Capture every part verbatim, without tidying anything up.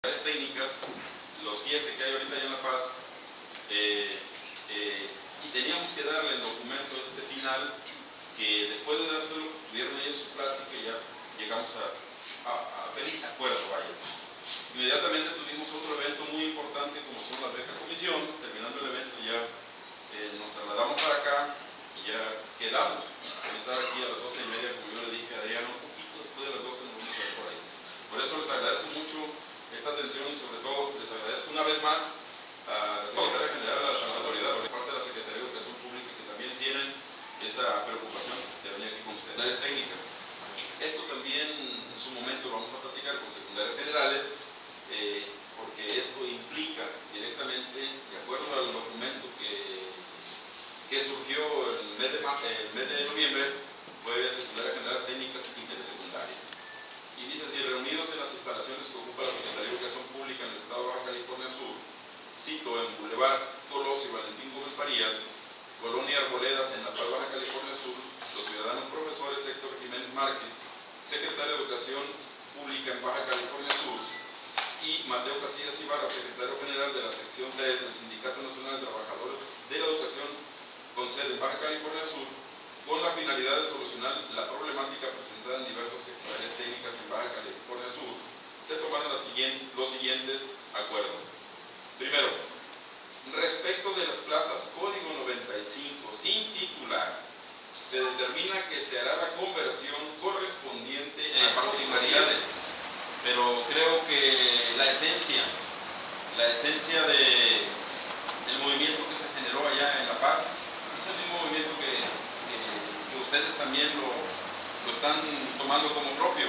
técnicas, los siete que hay ahorita ya en La Paz, eh, eh, y teníamos que darle el documento este final, que después de dárselo, tuvieron ellos su plática y ya llegamos a, a, a feliz acuerdo, vaya. Inmediatamente tuvimos otro evento muy importante como son las becas comisión. Terminando el evento ya eh, nos trasladamos para acá y ya quedamos en estar aquí a las doce y media, como yo le dije a Adriano, un poquito después de las doce nos vamos a ver por ahí. Por eso les agradezco mucho esta atención y sobre todo les agradezco una vez más a la Secretaria General, a la autoridad por parte de la Secretaría de Educación Pública, que también tienen esa preocupación de venir aquí con ustedes. Áreas técnicas. Esto también en su momento vamos a platicar con secundarias generales, eh, porque esto implica directamente, de acuerdo al documento que, que surgió el mes de, el mes de noviembre, fue secundaria general técnicas y intersecundaria. Y dice así: reunidos en las instalaciones que ocupa la Secretaría de Educación Pública en el estado de Baja California Sur, cito en Boulevard Colosio y Valentín Gómez Farías, Colonia Arboledas, en La Paz, Baja California Sur, los ciudadanos profesores Héctor Jiménez Márquez, secretario de Educación Pública en Baja California Sur, y Mateo Casillas Ibarra, secretario general de la sección tres del Sindicato Nacional de Trabajadores de la Educación con sede en Baja California Sur, con la finalidad de solucionar la problemática presentada en diversas secundarias técnicas en Baja California Sur, se tomaron las siguientes, los siguientes acuerdos. Primero, respecto de las plazas código noventa y cinco sin titular, se determina que se hará la conversión correspondiente a particularidades, pero creo que la esencia, la esencia de, del movimiento que se generó allá en La Paz es el mismo movimiento que, que, que ustedes también lo, lo están tomando como propio.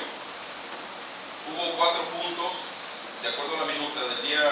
Hubo cuatro puntos, de acuerdo a la minuta del día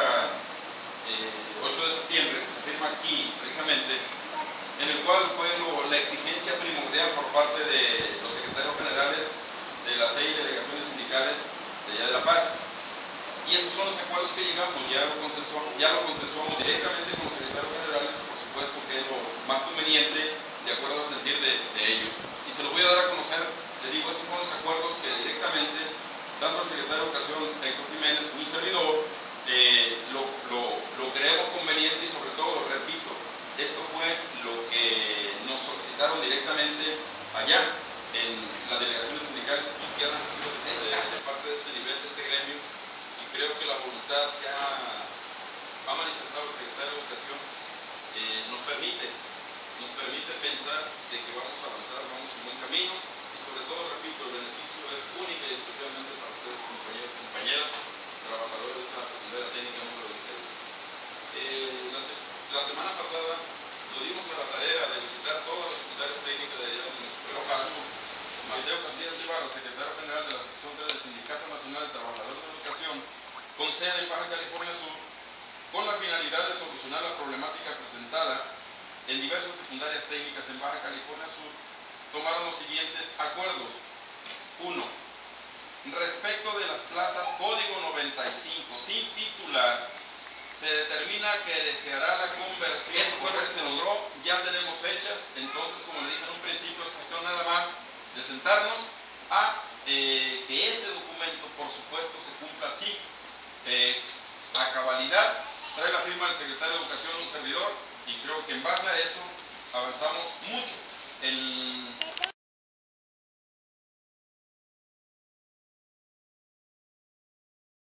eh, ocho de septiembre, que se firma aquí precisamente, en el cual fue lo, la exigencia primordial por parte de los secretarios generales de las seis delegaciones sindicales de allá de La Paz. Y estos son los acuerdos que llegamos, ya lo consensuamos, ya lo consensuamos directamente con los secretarios generales, por supuesto que es lo más conveniente de acuerdo al sentir de, de ellos. Y se los voy a dar a conocer, les digo, esos son los acuerdos que directamente, tanto el secretario de Educación, Héctor Jiménez, como un servidor, eh, lo, lo, lo creemos conveniente y sobre todo, repito, esto fue lo que nos solicitaron directamente allá en las delegaciones sindicales y que hace parte de este nivel, de este gremio, y creo que la voluntad que ha, ha manifestado el secretario de Educación eh, nos permite, nos permite pensar de que vamos a avanzar, vamos en buen camino, y sobre todo, repito, el beneficio es único y exclusivamente para ustedes, compañeros, compañeras, trabajadores de esta secundaria técnica número dieciséis. Eh, la, la semana pasada nos dimos a la tarea de visitar todas las secundarias técnicas de allá del municipio de Paso. Mateo Casillas Ibarra, secretario general de la sección tres del Sindicato Nacional de Trabajadores de Educación, con sede en Baja California Sur, con la finalidad de solucionar la problemática presentada en diversas secundarias técnicas en Baja California Sur, tomaron los siguientes acuerdos. Uno, respecto de las plazas código noventa y cinco sin titular, se determina que se hará la conversión. Esto fue lo que se logró, ya tenemos fechas, entonces, como le dije en un principio, es cuestión nada más de sentarnos a eh, que este documento, por supuesto, se cumpla así, eh, a cabalidad. Trae la firma del secretario de Educación, un servidor, y creo que en base a eso avanzamos mucho. El